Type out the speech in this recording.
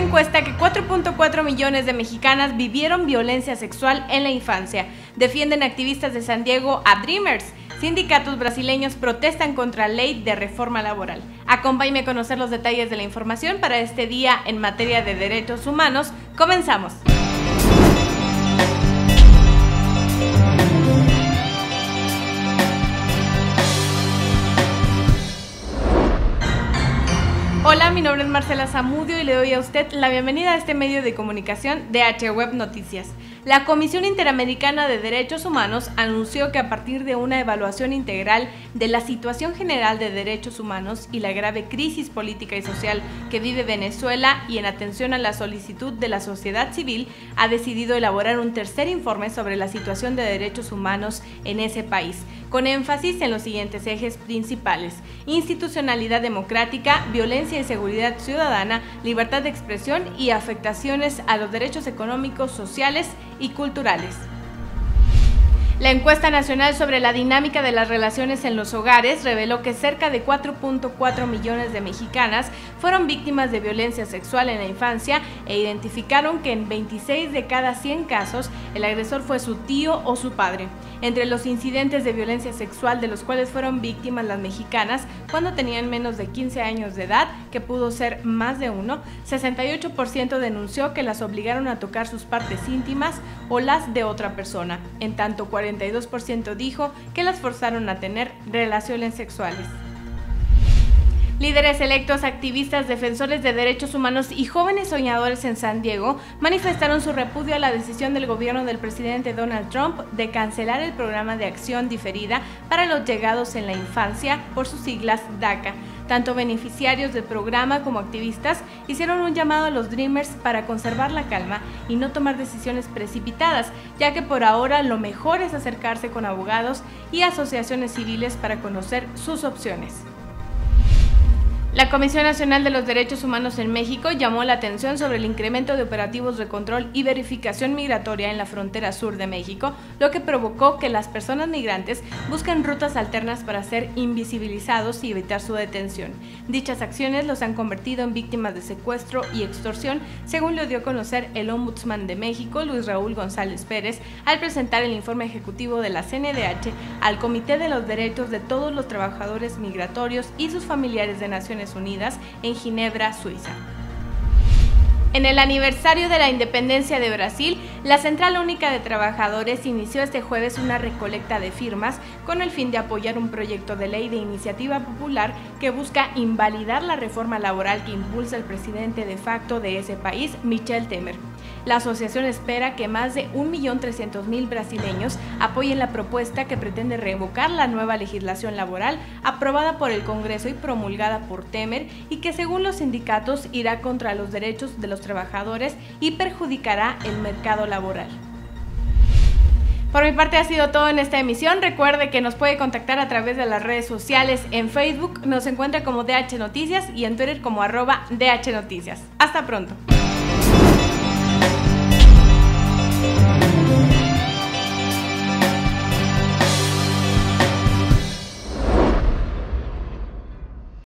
encuesta que 4.4 millones de mexicanas vivieron violencia sexual en la infancia. Defienden activistas de San Diego a Dreamers. Sindicatos brasileños protestan contra ley de reforma laboral. Acompáñame a conocer los detalles de la información para este día en materia de derechos humanos. Comenzamos. Hola, mi nombre es Marcela Zamudio y le doy a usted la bienvenida a este medio de comunicación DH Web Noticias. La Comisión Interamericana de Derechos Humanos anunció que a partir de una evaluación integral de la situación general de derechos humanos y la grave crisis política y social que vive Venezuela y en atención a la solicitud de la sociedad civil, ha decidido elaborar un tercer informe sobre la situación de derechos humanos en ese país, con énfasis en los siguientes ejes principales: institucionalidad democrática, violencia y seguridad ciudadana, libertad de expresión y afectaciones a los derechos económicos, sociales y culturales. La encuesta nacional sobre la dinámica de las relaciones en los hogares reveló que cerca de 4.4 millones de mexicanas fueron víctimas de violencia sexual en la infancia e identificaron que en 26 de cada 100 casos el agresor fue su tío o su padre. Entre los incidentes de violencia sexual de los cuales fueron víctimas las mexicanas cuando tenían menos de 15 años de edad, que pudo ser más de uno, 68% denunció que las obligaron a tocar sus partes íntimas o las de otra persona, en tanto 42% dijo que las forzaron a tener relaciones sexuales. Líderes electos, activistas, defensores de derechos humanos y jóvenes soñadores en San Diego manifestaron su repudio a la decisión del gobierno del presidente Donald Trump de cancelar el programa de acción diferida para los llegados en la infancia, por sus siglas DACA. Tanto beneficiarios del programa como activistas hicieron un llamado a los Dreamers para conservar la calma y no tomar decisiones precipitadas, ya que por ahora lo mejor es acercarse con abogados y asociaciones civiles para conocer sus opciones. La Comisión Nacional de los Derechos Humanos en México llamó la atención sobre el incremento de operativos de control y verificación migratoria en la frontera sur de México, lo que provocó que las personas migrantes busquen rutas alternas para ser invisibilizados y evitar su detención. Dichas acciones los han convertido en víctimas de secuestro y extorsión, según lo dio a conocer el Ombudsman de México, Luis Raúl González Pérez, al presentar el informe ejecutivo de la CNDH al Comité de los Derechos de todos los Trabajadores Migratorios y sus familiares de Naciones Unidas en Ginebra, Suiza. En el aniversario de la independencia de Brasil, la Central Única de Trabajadores inició este jueves una recolecta de firmas con el fin de apoyar un proyecto de ley de iniciativa popular que busca invalidar la reforma laboral que impulsa el presidente de facto de ese país, Michel Temer. La asociación espera que más de 1.300.000 brasileños apoyen la propuesta que pretende revocar la nueva legislación laboral aprobada por el Congreso y promulgada por Temer, y que según los sindicatos irá contra los derechos de los trabajadores y perjudicará el mercado laboral. Por mi parte ha sido todo en esta emisión. Recuerde que nos puede contactar a través de las redes sociales. En Facebook nos encuentra como DH Noticias y en Twitter como @DH Noticias. Hasta pronto.